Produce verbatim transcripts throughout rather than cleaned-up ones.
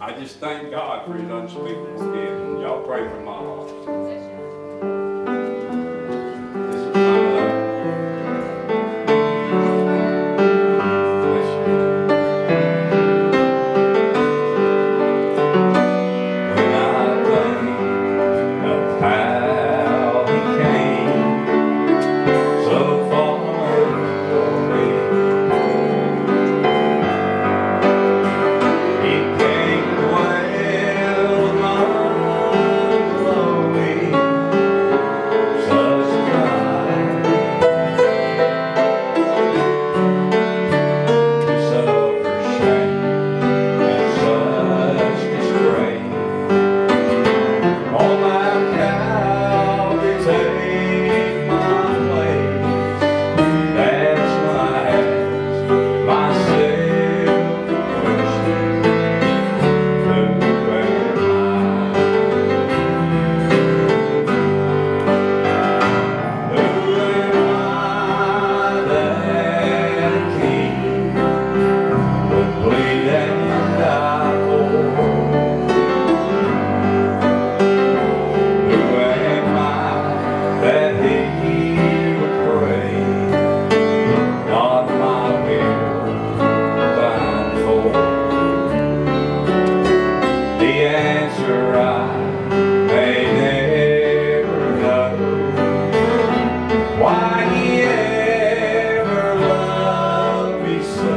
I just thank God for His unspeakable gift. And y'all pray for my heart. This is my love. Bless you. When I think of how He came so far for me, He came to dwell among the lowly, such as I, to suffer shame and such disgrace. On Mount Calvary, take my place. That's when I ask myself the question, who am I? Who am I that a king would bleed and die for? Who am I that He would pray, not my will, thine for? The answer I may never know. Why He ever loved me so,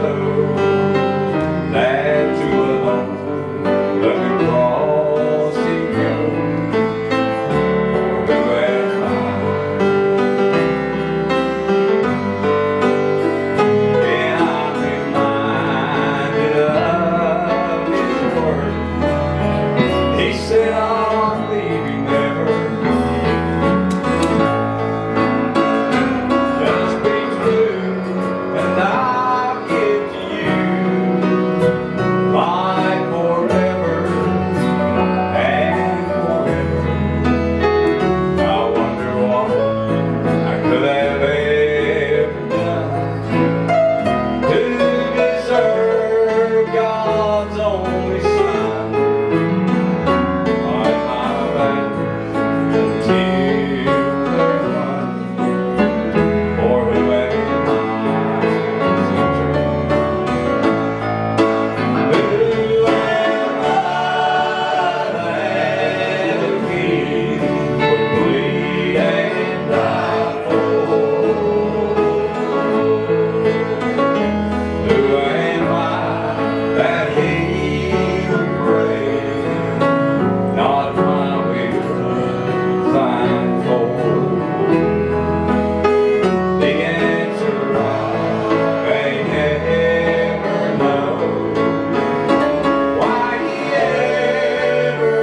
that to a lonely cross He goes. Who am I? And I'm reminded of His word. He said, I'll leave you never. Just be true, and I'll give to you life forever and forever. I wonder what I could have ever done to deserve God's only Son. Like my veins until they're run. For who am I to judge? Who am I that a king would bleed and die for? Who am I that He would pray, not my will, thine for? The answer I may never know. Why He ever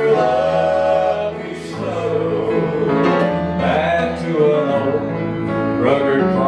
loved me so, that to an old rugged